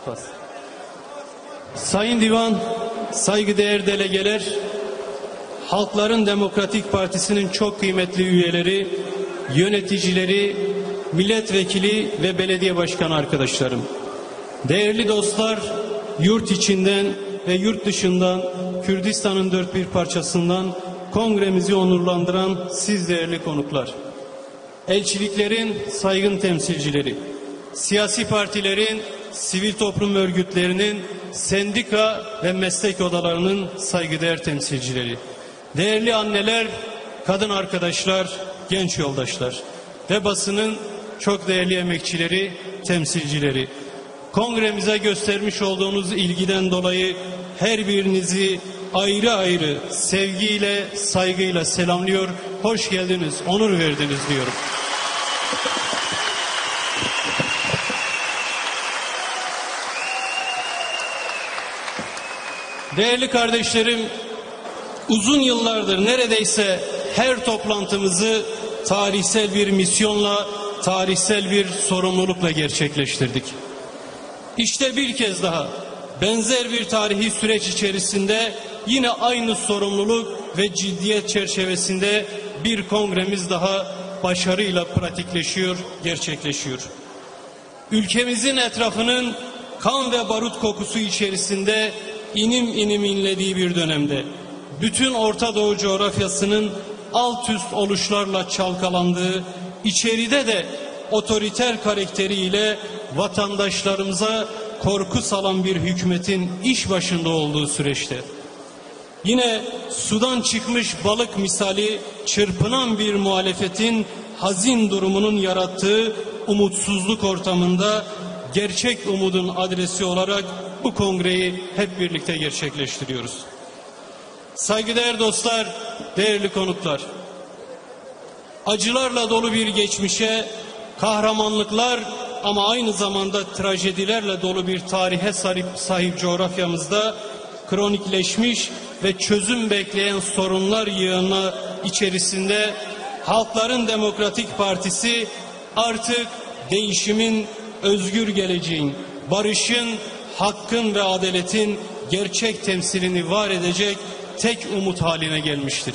bas. Sayın Divan, saygıdeğer delegeler, Halkların Demokratik Partisi'nin çok kıymetli üyeleri, yöneticileri, milletvekili ve belediye başkanı arkadaşlarım. Değerli dostlar, yurt içinden ve yurt dışından, Kürdistan'ın dört bir parçasından kongremizi onurlandıran siz değerli konuklar. Elçiliklerin saygın temsilcileri, siyasi partilerin, sivil toplum örgütlerinin, sendika ve meslek odalarının saygıdeğer temsilcileri, değerli anneler, kadın arkadaşlar, genç yoldaşlar ve basının çok değerli emekçileri, temsilcileri. Kongremize göstermiş olduğunuz ilgiden dolayı her birinizi ayrı ayrı sevgiyle, saygıyla selamlıyor. Hoş geldiniz, onur verdiniz diyorum. Değerli kardeşlerim, uzun yıllardır neredeyse her toplantımızı tarihsel bir misyonla, tarihsel bir sorumlulukla gerçekleştirdik. İşte bir kez daha benzer bir tarihi süreç içerisinde yine aynı sorumluluk ve ciddiyet çerçevesinde bir kongremiz daha başarıyla pratikleşiyor, gerçekleşiyor. Ülkemizin etrafının kan ve barut kokusu içerisinde inim inim inlediği bir dönemde bütün Orta Doğu coğrafyasının alt üst oluşlarla çalkalandığı, içeride de otoriter karakteriyle vatandaşlarımıza korku salan bir hükümetin iş başında olduğu süreçte yine sudan çıkmış balık misali çırpınan bir muhalefetin hazin durumunun yarattığı umutsuzluk ortamında gerçek umudun adresi olarak bu kongreyi hep birlikte gerçekleştiriyoruz. Saygıdeğer dostlar, değerli konuklar, acılarla dolu bir geçmişe, kahramanlıklar ama aynı zamanda trajedilerle dolu bir tarihe sahip coğrafyamızda kronikleşmiş ve çözüm bekleyen sorunlar yığını içerisinde Halkların Demokratik Partisi artık değişimin, özgür geleceğin, barışın, hakkın ve adaletin gerçek temsilini var edecek tek umut haline gelmiştir.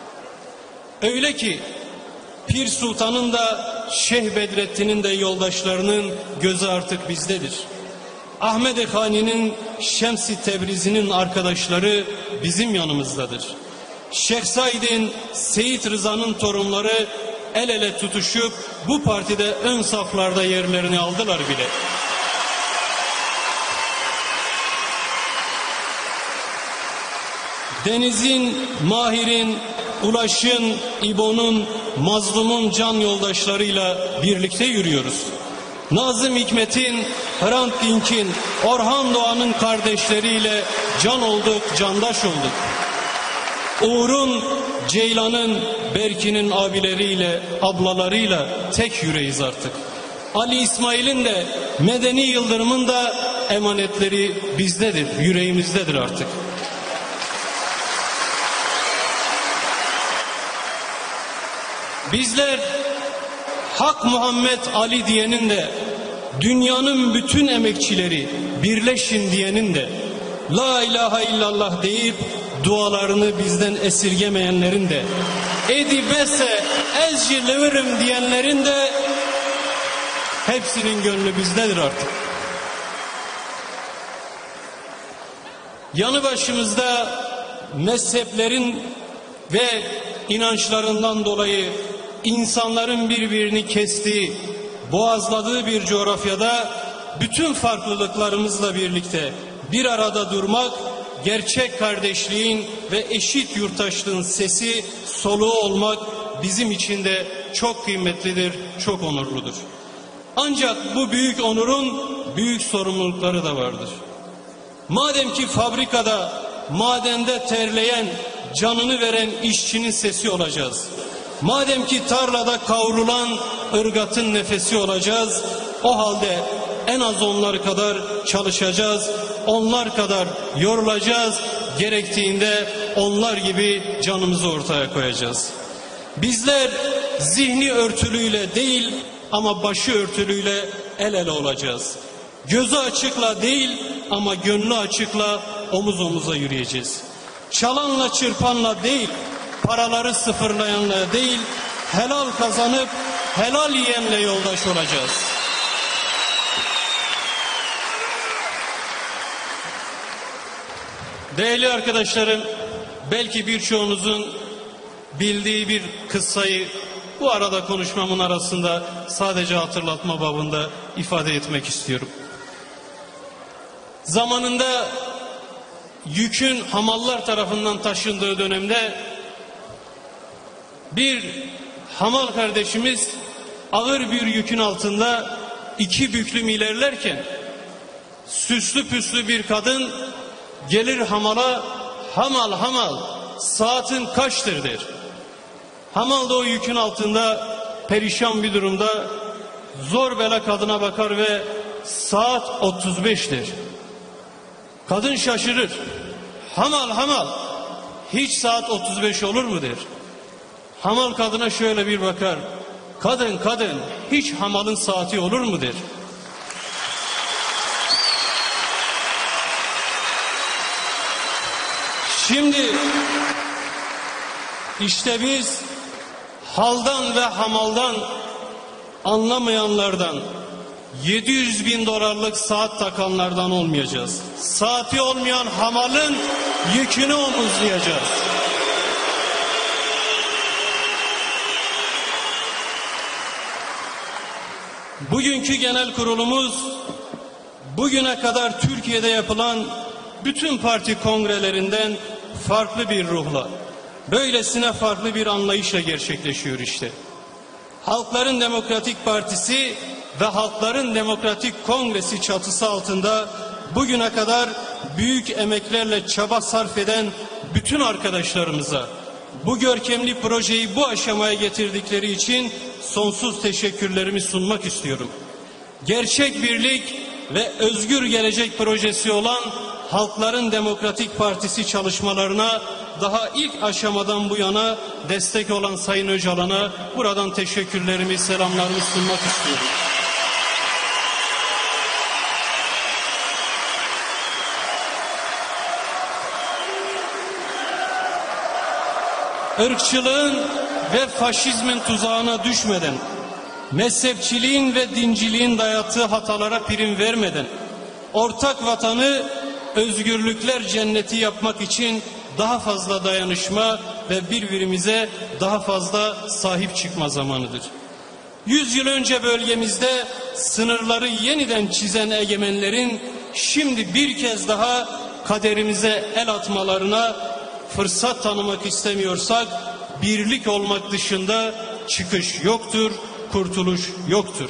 Öyle ki Pir Sultan'ın da Şeyh Bedrettin'in de yoldaşlarının gözü artık bizdedir. Ahmed Khani'nin, Şems-i Tebrizi'nin arkadaşları bizim yanımızdadır. Şeyh Said'in, Seyit Rıza'nın torunları el ele tutuşup bu partide ön saflarda yerlerini aldılar bile. Deniz'in, Mahir'in, Ulaş'ın, İbo'nun, Mazlum'un can yoldaşlarıyla birlikte yürüyoruz. Nazım Hikmet'in, Hrant Dink'in, Orhan Doğan'ın kardeşleriyle can olduk, candaş olduk. Uğur'un, Ceylan'ın, Berkin'in abileriyle, ablalarıyla tek yüreğiz artık. Ali İsmail'in de, Medeni Yıldırım'ın da emanetleri bizdedir, yüreğimizdedir artık. Bizler Hak Muhammed Ali diyenin de, dünyanın bütün emekçileri birleşin diyenin de, La ilahe illallah deyip dualarını bizden esirgemeyenlerin de, edibese ezcilivirim diyenlerin de hepsinin gönlü bizdedir artık. Yanı başımızda mezheplerin ve inançlarından dolayı insanların birbirini kestiği, boğazladığı bir coğrafyada bütün farklılıklarımızla birlikte bir arada durmak, gerçek kardeşliğin ve eşit yurttaşlığın sesi, soluğu olmak bizim için de çok kıymetlidir, çok onurludur. Ancak bu büyük onurun büyük sorumlulukları da vardır. Madem ki fabrikada, madende terleyen, canını veren işçinin sesi olacağız. Madem ki tarlada kavrulan ırgatın nefesi olacağız, o halde en az onlar kadar çalışacağız, onlar kadar yorulacağız, gerektiğinde onlar gibi canımızı ortaya koyacağız. Bizler zihni örtülüyle değil ama başı örtülüyle el ele olacağız. Gözü açıkla değil ama gönlü açıkla omuz omuza yürüyeceğiz. Çalanla çırpanla değil, paraları sıfırlayanla değil, helal kazanıp helal yiyenle yoldaş olacağız. Değerli arkadaşlarım, belki birçoğunuzun bildiği bir kıssayı bu arada konuşmamın arasında sadece hatırlatma babında ifade etmek istiyorum. Zamanında yükün hamallar tarafından taşındığı dönemde bir hamal kardeşimiz ağır bir yükün altında iki büklüm ilerlerken süslü püslü bir kadın gelir hamala, hamal hamal saatin kaçtır der. Hamal da o yükün altında perişan bir durumda zor bela kadına bakar ve saat 35'tir. Kadın şaşırır. Hamal hamal hiç saat 35 olur mu der. Hamal kadına şöyle bir bakar. Kadın kadın hiç hamalın saati olur mu der. Şimdi işte biz haldan ve hamaldan anlamayanlardan, 700 bin dolarlık saat takanlardan olmayacağız. Saati olmayan hamalın yükünü omuzlayacağız. Bugünkü genel kurulumuz bugüne kadar Türkiye'de yapılan bütün parti kongrelerinden farklı bir ruhla, böylesine farklı bir anlayışla gerçekleşiyor işte. Halkların Demokratik Partisi ve Halkların Demokratik Kongresi çatısı altında bugüne kadar büyük emeklerle çaba sarf eden bütün arkadaşlarımıza bu görkemli projeyi bu aşamaya getirdikleri için sonsuz teşekkürlerimi sunmak istiyorum. Gerçek birlik ve özgür gelecek projesi olan Halkların Demokratik Partisi çalışmalarına daha ilk aşamadan bu yana destek olan Sayın Öcalan'a buradan teşekkürlerimi, selamlarımı sunmak istiyorum. Irkçılığın ve faşizmin tuzağına düşmeden, mezhepçiliğin ve dinciliğin dayattığı hatalara prim vermeden, ortak vatanı özgürlükler cenneti yapmak için daha fazla dayanışma ve birbirimize daha fazla sahip çıkma zamanıdır. 100 yıl önce bölgemizde sınırları yeniden çizen egemenlerin şimdi bir kez daha kaderimize el atmalarına fırsat tanımak istemiyorsak birlik olmak dışında çıkış yoktur, kurtuluş yoktur.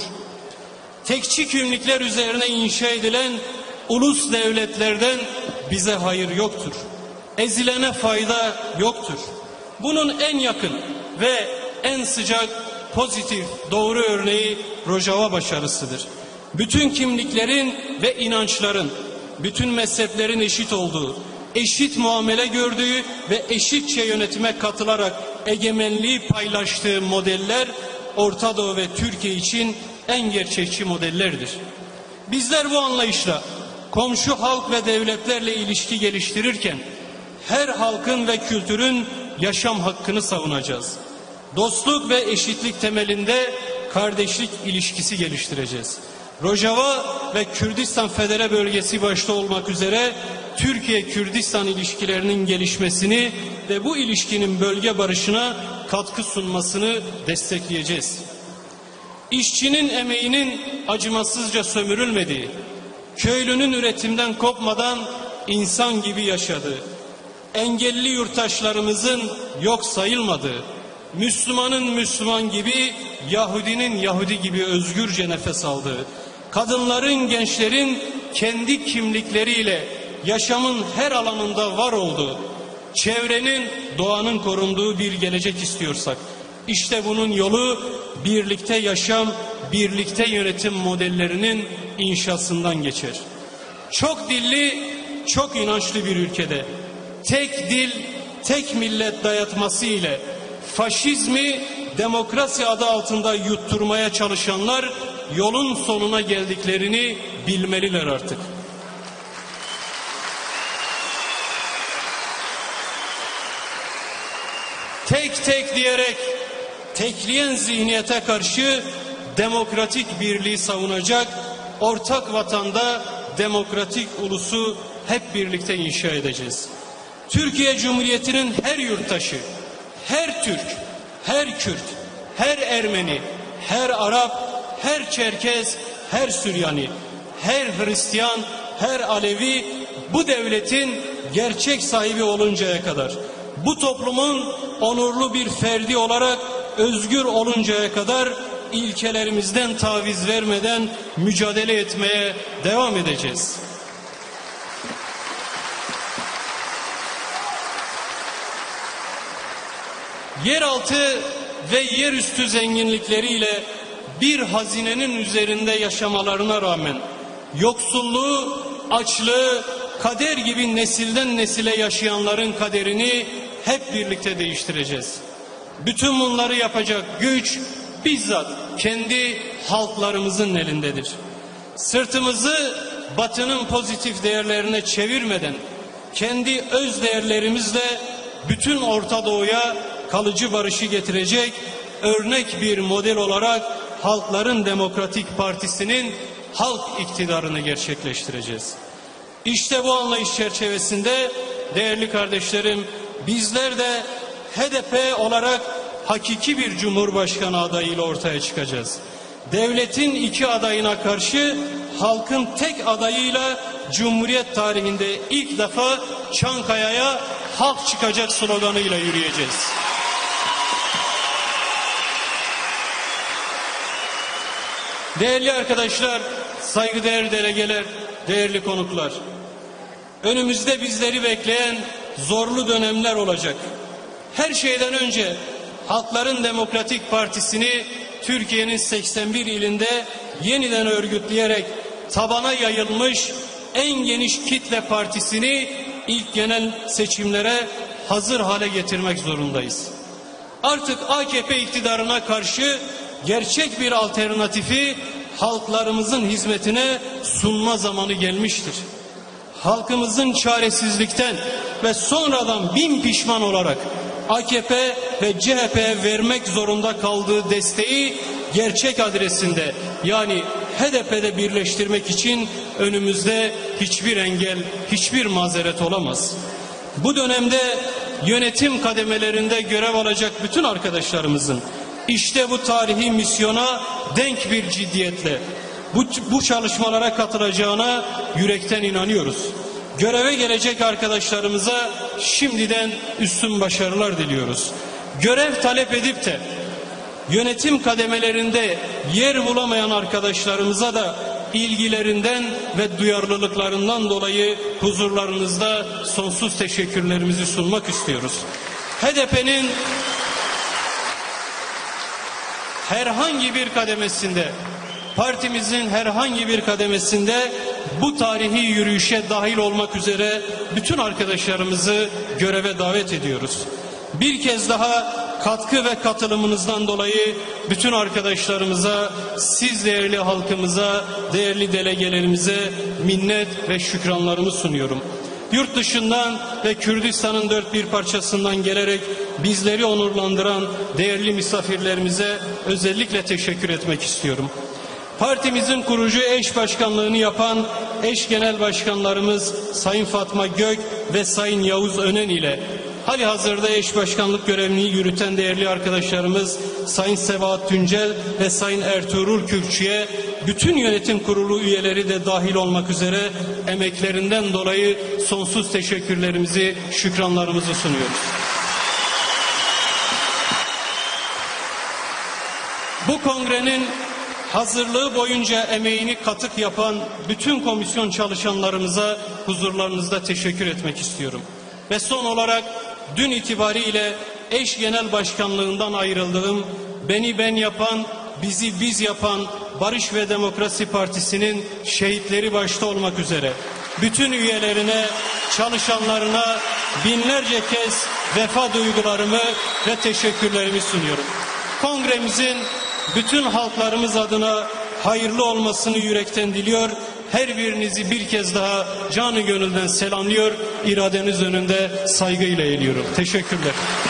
Tekçi kimlikler üzerine inşa edilen ulus devletlerden bize hayır yoktur. Ezilene fayda yoktur. Bunun en yakın ve en sıcak, pozitif, doğru örneği Rojava başarısıdır. Bütün kimliklerin ve inançların, bütün mezheplerin eşit olduğu, eşit muamele gördüğü ve eşitçe yönetime katılarak egemenliği paylaştığı modeller Orta Doğu ve Türkiye için en gerçekçi modellerdir. Bizler bu anlayışla komşu halk ve devletlerle ilişki geliştirirken her halkın ve kültürün yaşam hakkını savunacağız. Dostluk ve eşitlik temelinde kardeşlik ilişkisi geliştireceğiz. Rojava ve Kürdistan Federe Bölgesi başta olmak üzere Türkiye-Kürdistan ilişkilerinin gelişmesini ve bu ilişkinin bölge barışına katkı sunmasını destekleyeceğiz. İşçinin emeğinin acımasızca sömürülmediği, köylünün üretimden kopmadan insan gibi yaşadığı, engelli yurttaşlarımızın yok sayılmadığı, Müslümanın Müslüman gibi, Yahudinin Yahudi gibi özgürce nefes aldığı, kadınların, gençlerin kendi kimlikleriyle yaşamın her alanında var olduğu, çevrenin, doğanın korunduğu bir gelecek istiyorsak, işte bunun yolu birlikte yaşam, birlikte yönetim modellerinin inşasından geçer. Çok dilli, çok inançlı bir ülkede tek dil, tek millet dayatması ile faşizmi demokrasi adı altında yutturmaya çalışanlar yolun sonuna geldiklerini bilmeliler artık. Tek tek diyerek tekleyen zihniyete karşı demokratik birliği savunacak, ortak vatanda demokratik ulusu hep birlikte inşa edeceğiz. Türkiye Cumhuriyeti'nin her yurttaşı, her Türk, her Kürt, her Ermeni, her Arap, her Çerkez, her Süryani, her Hristiyan, her Alevi bu devletin gerçek sahibi oluncaya kadar, bu toplumun onurlu bir ferdi olarak özgür oluncaya kadar ilkelerimizden taviz vermeden mücadele etmeye devam edeceğiz. Yeraltı ve yerüstü zenginlikleriyle bir hazinenin üzerinde yaşamalarına rağmen yoksulluğu, açlığı, kader gibi nesilden nesile yaşayanların kaderini hep birlikte değiştireceğiz. Bütün bunları yapacak güç bizzat kendi halklarımızın elindedir. Sırtımızı Batı'nın pozitif değerlerine çevirmeden kendi öz değerlerimizle bütün Orta Doğu'ya kalıcı barışı getirecek örnek bir model olarak Halkların Demokratik Partisi'nin halk iktidarını gerçekleştireceğiz. İşte bu anlayış çerçevesinde değerli kardeşlerim, bizler de HDP olarak hakiki bir cumhurbaşkanı adayıyla ortaya çıkacağız. Devletin iki adayına karşı halkın tek adayıyla Cumhuriyet tarihinde ilk defa Çankaya'ya halk çıkacak sloganıyla yürüyeceğiz. Değerli arkadaşlar, saygıdeğer delegeler, değerli konuklar, önümüzde bizleri bekleyen zorlu dönemler olacak. Her şeyden önce Halkların Demokratik Partisi'ni Türkiye'nin 81 ilinde yeniden örgütleyerek tabana yayılmış en geniş kitle partisini ilk genel seçimlere hazır hale getirmek zorundayız. Artık AKP iktidarına karşı gerçek bir alternatifi halklarımızın hizmetine sunma zamanı gelmiştir. Halkımızın çaresizlikten ve sonradan bin pişman olarak AKP ve CHP'ye vermek zorunda kaldığı desteği gerçek adresinde yani HDP'de birleştirmek için önümüzde hiçbir engel, hiçbir mazeret olamaz. Bu dönemde yönetim kademelerinde görev alacak bütün arkadaşlarımızın işte bu tarihi misyona denk bir ciddiyetle bu çalışmalara katılacağına yürekten inanıyoruz. Göreve gelecek arkadaşlarımıza şimdiden üstün başarılar diliyoruz. Görev talep edip de yönetim kademelerinde yer bulamayan arkadaşlarımıza da ilgilerinden ve duyarlılıklarından dolayı huzurlarınızda sonsuz teşekkürlerimizi sunmak istiyoruz. HDP'nin herhangi bir kademesinde, partimizin herhangi bir kademesinde bu tarihi yürüyüşe dahil olmak üzere bütün arkadaşlarımızı göreve davet ediyoruz. Bir kez daha katkı ve katılımınızdan dolayı bütün arkadaşlarımıza, siz değerli halkımıza, değerli delegelerimize minnet ve şükranlarımı sunuyorum. Yurt dışından ve Kürdistan'ın dört bir parçasından gelerek bizleri onurlandıran değerli misafirlerimize özellikle teşekkür etmek istiyorum. Partimizin kurucu eş başkanlığını yapan eş genel başkanlarımız Sayın Fatma Gök ve Sayın Yavuz Önen ile halihazırda eş başkanlık görevini yürüten değerli arkadaşlarımız Sayın Sebahat Tüncel ve Sayın Ertuğrul Kürkçü'ye bütün yönetim kurulu üyeleri de dahil olmak üzere emeklerinden dolayı sonsuz teşekkürlerimizi, şükranlarımızı sunuyoruz. Bu kongrenin hazırlığı boyunca emeğini katık yapan bütün komisyon çalışanlarımıza huzurlarınızda teşekkür etmek istiyorum. Ve son olarak dün itibariyle eş genel başkanlığından ayrıldığım, beni ben yapan, bizi biz yapan Barış ve Demokrasi Partisi'nin şehitleri başta olmak üzere bütün üyelerine, çalışanlarına binlerce kez vefa duygularımı ve teşekkürlerimi sunuyorum. Kongremizin bütün halklarımız adına hayırlı olmasını yürekten diliyor. her birinizi bir kez daha canı gönülden selamlıyor, iradeniz önünde saygıyla eğiliyorum. Teşekkürler.